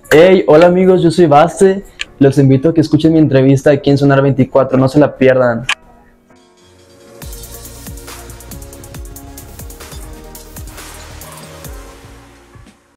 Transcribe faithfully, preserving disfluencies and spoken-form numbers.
Hey, hola amigos, yo soy Baste. Los invito a que escuchen mi entrevista aquí en Sonar veinticuatro, no se la pierdan.